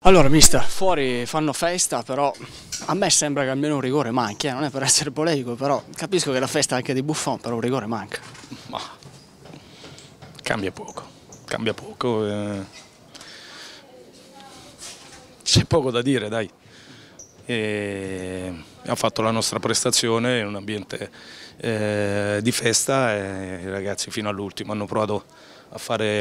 Allora, mister, fuori fanno festa, però a me sembra che almeno un rigore manchi, non è per essere polemico, però capisco che la festa è anche di Buffon, però un rigore manca. Ma cambia poco, cambia poco. C'è poco da dire, dai. Abbiamo fatto la nostra prestazione in un ambiente di festa e i ragazzi fino all'ultimo hanno provato a fare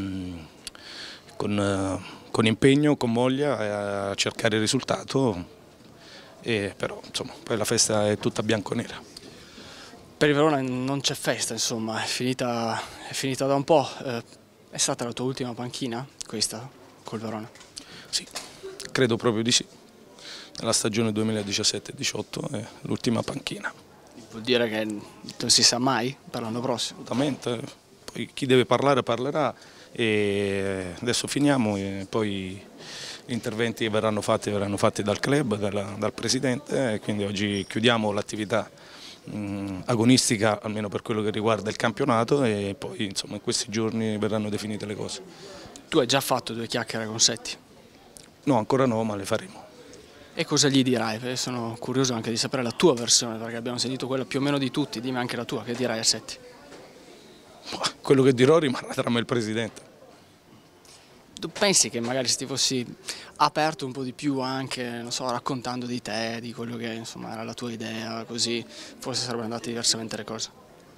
con impegno, con voglia, a cercare il risultato, però insomma, poi la festa è tutta bianconera. Per il Verona non c'è festa, insomma, è finita da un po'. È stata la tua ultima panchina, questa, col Verona? Sì, credo proprio di sì. Nella stagione 2017-18 è l'ultima panchina. Vuol dire che non si sa mai per l'anno prossimo? Assolutamente, poi chi deve parlare parlerà e adesso finiamo e poi gli interventi verranno fatti dal club, dal presidente, e quindi oggi chiudiamo l'attività agonistica almeno per quello che riguarda il campionato e poi insomma in questi giorni verranno definite le cose. Tu hai già fatto 2 chiacchiere con Setti? No, ancora no, ma le faremo. E cosa gli dirai? Perché sono curioso anche di sapere la tua versione, perché abbiamo sentito quella più o meno di tutti, dimmi anche la tua, che dirai a Setti? Quello che dirò rimarrà tra me e il presidente. Tu pensi che magari se ti fossi aperto un po' di più anche, non so, raccontando di te, di quello che insomma era la tua idea, così forse sarebbero andate diversamente le cose?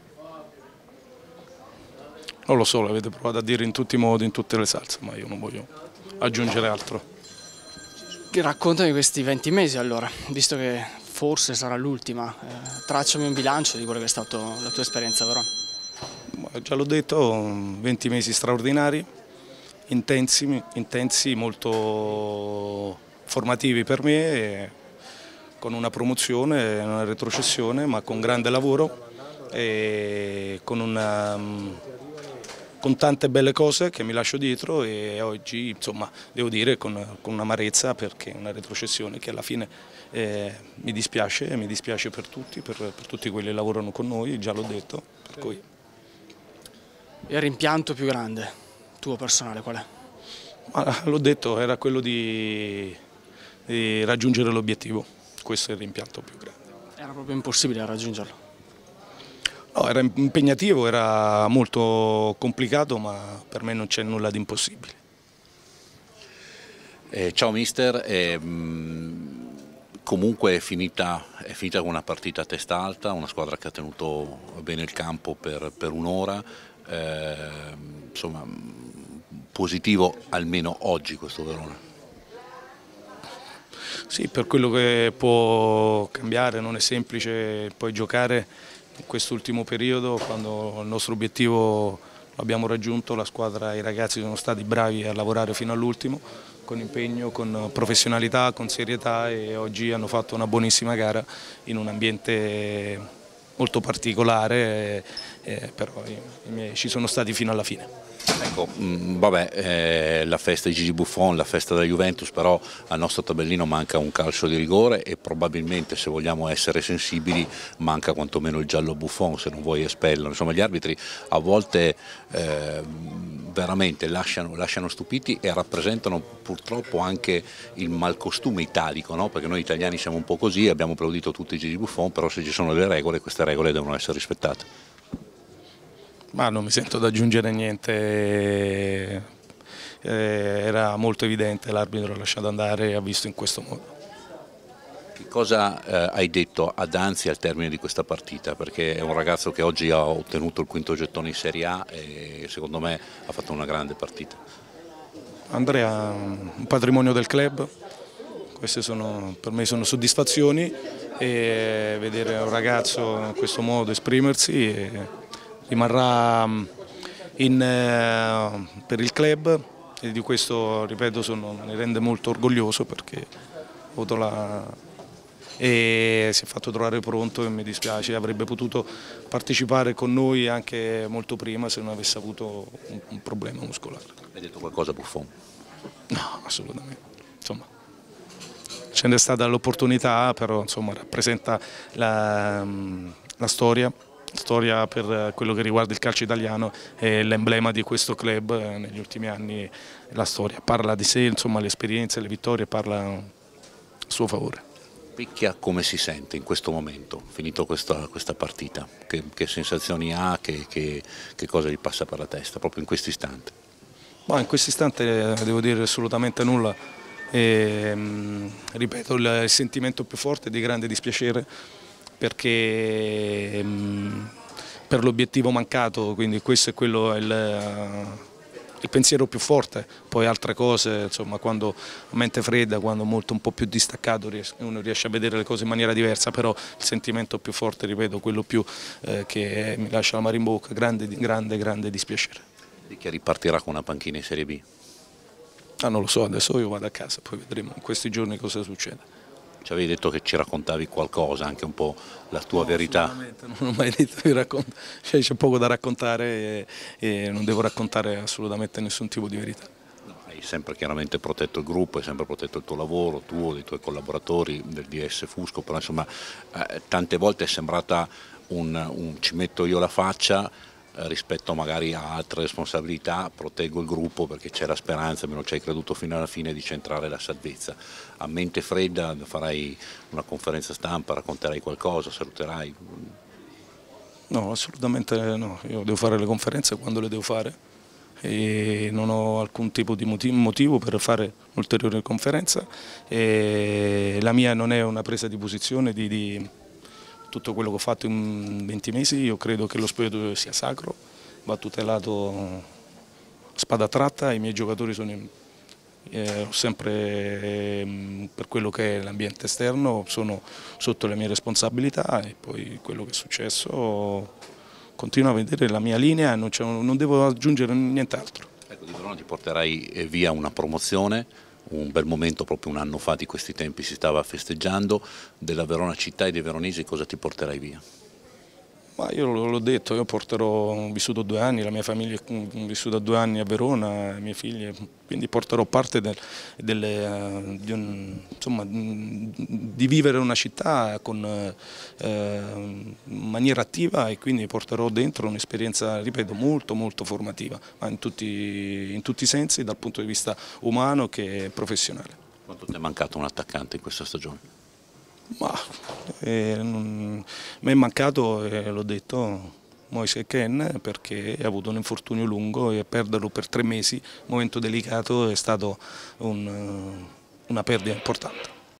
Non lo so, l'avete provato a dire in tutti i modi, in tutte le salse, ma io non voglio aggiungere altro. Raccontami questi 20 mesi allora, visto che forse sarà l'ultima, tracciami un bilancio di quello che è stata la tua esperienza a Verona. Già l'ho detto, 20 mesi straordinari, intensi, molto formativi per me, con una promozione, una retrocessione, ma con grande lavoro e con tante belle cose che mi lascio dietro e oggi insomma devo dire con un'amarezza perché è una retrocessione che alla fine mi dispiace per tutti, per tutti quelli che lavorano con noi, già l'ho detto. Per cui. Il rimpianto più grande, tuo personale, qual è? L'ho detto, era quello di raggiungere l'obiettivo, questo è il rimpianto più grande. Era proprio impossibile raggiungerlo? No, era impegnativo, era molto complicato, ma per me non c'è nulla di impossibile. Ciao mister, comunque è finita con una partita a testa alta, una squadra che ha tenuto bene il campo per un'ora, insomma positivo almeno oggi questo Verona. Sì, per quello che può cambiare, non è semplice poi giocare in quest'ultimo periodo, quando il nostro obiettivo l'abbiamo raggiunto, la squadra e i ragazzi sono stati bravi a lavorare fino all'ultimo, con impegno, con professionalità, con serietà e oggi hanno fatto una buonissima gara in un ambiente molto particolare, però ci sono stati fino alla fine. Ecco, vabbè, la festa di Gigi Buffon, la festa della Juventus, però al nostro tabellino manca un calcio di rigore e probabilmente, se vogliamo essere sensibili, manca quantomeno il giallo Buffon, se non vuoi espellerlo. Insomma, gli arbitri a volte veramente lasciano stupiti e rappresentano purtroppo anche il malcostume italico, no? Perché noi italiani siamo un po' così, abbiamo applaudito tutti Gigi Buffon, però se ci sono delle regole, queste regole devono essere rispettate. Ma non mi sento da aggiungere niente, era molto evidente, l'arbitro l'ha lasciato andare e ha visto in questo modo. Che cosa hai detto a Danzi al termine di questa partita? Perché è un ragazzo che oggi ha ottenuto il quinto gettone in Serie A e secondo me ha fatto una grande partita. Andrea è un patrimonio del club, queste per me sono soddisfazioni e vedere un ragazzo in questo modo esprimersi rimarrà per il club e di questo, ripeto, mi rende molto orgoglioso perché ho avuto e si è fatto trovare pronto e mi dispiace, avrebbe potuto partecipare con noi anche molto prima se non avesse avuto un problema muscolare. Hai detto qualcosa a Buffon? No, assolutamente. Insomma, ce n'è stata l'opportunità, però insomma, rappresenta la storia storia per quello che riguarda il calcio italiano, è l'emblema di questo club negli ultimi anni, la storia parla di sé, insomma le esperienze, le vittorie parlano a suo favore. Picchia come si sente in questo momento, finito questa partita? Che sensazioni ha, che cosa gli passa per la testa proprio in questo istante? Ma in questo istante devo dire assolutamente nulla, ripeto il sentimento più forte è di grande dispiacere perché per l'obiettivo mancato, quindi questo è quello il pensiero più forte, poi altre cose, insomma, quando a mente fredda, quando molto un po' più distaccato uno riesce a vedere le cose in maniera diversa, però il sentimento più forte, ripeto, quello più che mi lascia l'amaro in bocca, grande dispiacere. Di che ripartirà con una panchina in Serie B? Ah, non lo so, adesso io vado a casa, poi vedremo in questi giorni cosa succede. Ci avevi detto che ci raccontavi qualcosa, anche un po' la tua verità. Assolutamente, non ho mai detto di raccontare, cioè, c'è poco da raccontare e non devo raccontare assolutamente nessun tipo di verità. No, hai sempre chiaramente protetto il gruppo, hai sempre protetto il tuo lavoro, tuo, dei tuoi collaboratori, del DS Fusco, però insomma tante volte è sembrata un ci metto io la faccia rispetto magari a altre responsabilità, proteggo il gruppo perché c'è la speranza, almeno ci hai creduto fino alla fine, di centrare la salvezza. A mente fredda farai una conferenza stampa, racconterai qualcosa, saluterai? No, assolutamente no, io devo fare le conferenze quando le devo fare e non ho alcun tipo di motivo per fare un'ulteriore conferenza e la mia non è una presa di posizione di tutto quello che ho fatto in 20 mesi, io credo che lo spogliatoio sia sacro, va tutelato a spada tratta, i miei giocatori sono sempre per quello che è l'ambiente esterno, sono sotto le mie responsabilità e poi quello che è successo continuo a vedere la mia linea e non devo aggiungere nient'altro. Ecco, di Verona ti porterai via una promozione, un bel momento proprio un anno fa di questi tempi si stava festeggiando, della Verona città e dei veronesi cosa ti porterai via? Ma io l'ho detto, ho vissuto 2 anni, la mia famiglia è vissuta 2 anni a Verona, le mie figlie, quindi porterò parte di vivere una città in maniera attiva e quindi porterò dentro un'esperienza, ripeto, molto formativa, ma in tutti i sensi, dal punto di vista umano che professionale. Quanto ti è mancato un attaccante in questa stagione? Ma mi è mancato, l'ho detto, Moise Kean perché ha avuto un infortunio lungo e perderlo per 3 mesi, momento delicato, è stato una perdita importante.